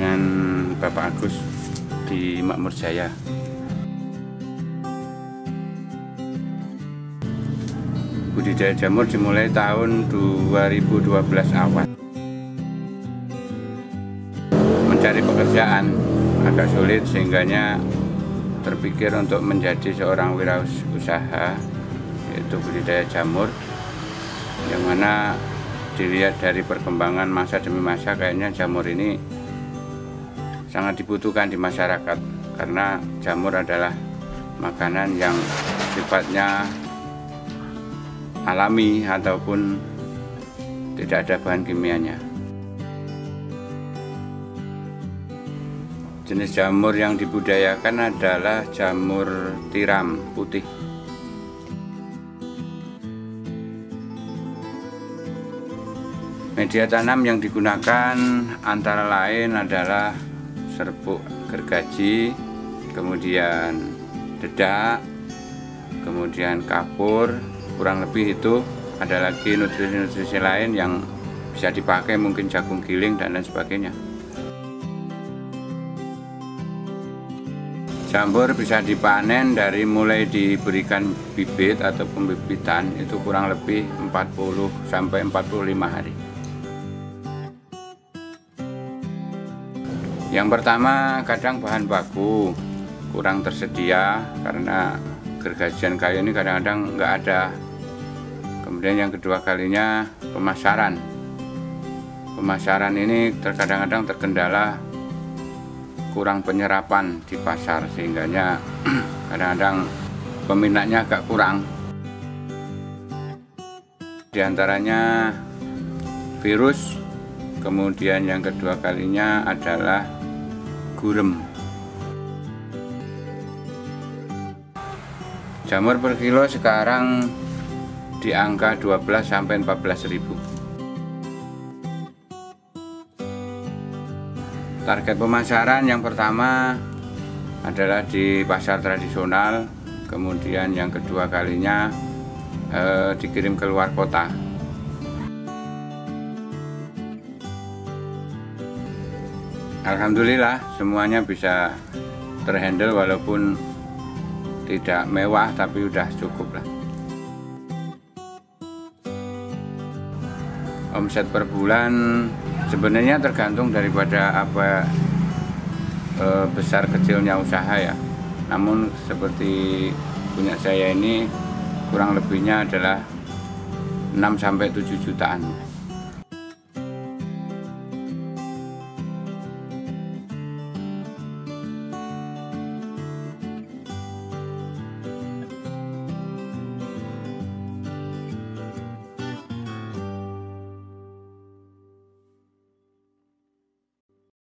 dengan Bapak Agus di Makmur Jaya. Budidaya jamur dimulai tahun 2012 awal. Mencari pekerjaan agak sulit sehingganya terpikir untuk menjadi seorang wirausaha, yaitu budidaya jamur, yang mana dilihat dari perkembangan masa demi masa kayaknya jamur ini sangat dibutuhkan di masyarakat, karena jamur adalah makanan yang sifatnya alami ataupun tidak ada bahan kimianya. Jenis jamur yang dibudidayakan adalah jamur tiram putih. Media tanam yang digunakan antara lain adalah serbuk gergaji, kemudian dedak, kemudian kapur. Kurang lebih itu ada lagi nutrisi-nutrisi lain yang bisa dipakai, mungkin jagung giling dan lain sebagainya. Jamur bisa dipanen dari mulai diberikan bibit atau pembibitan itu kurang lebih 40 sampai 45 hari. Yang pertama, kadang bahan baku kurang tersedia karena gergajian kayu ini kadang-kadang nggak ada. Kemudian yang kedua kalinya pemasaran. Pemasaran ini terkadang-kadang terkendala kurang penyerapan di pasar, sehingganya kadang-kadang peminatnya agak kurang. Di antaranya virus, kemudian yang kedua kalinya adalah gurem. Jamur per kilo sekarang di angka 12 sampai 14 ribu. Target pemasaran yang pertama adalah di pasar tradisional, kemudian yang kedua kalinya dikirim ke luar kota. Alhamdulillah semuanya bisa terhandle, walaupun tidak mewah tapi udah cukup lah. Omset per bulan sebenarnya tergantung daripada apa besar kecilnya usaha ya. Namun seperti punya saya ini kurang lebihnya adalah 6 sampai 7 jutaan.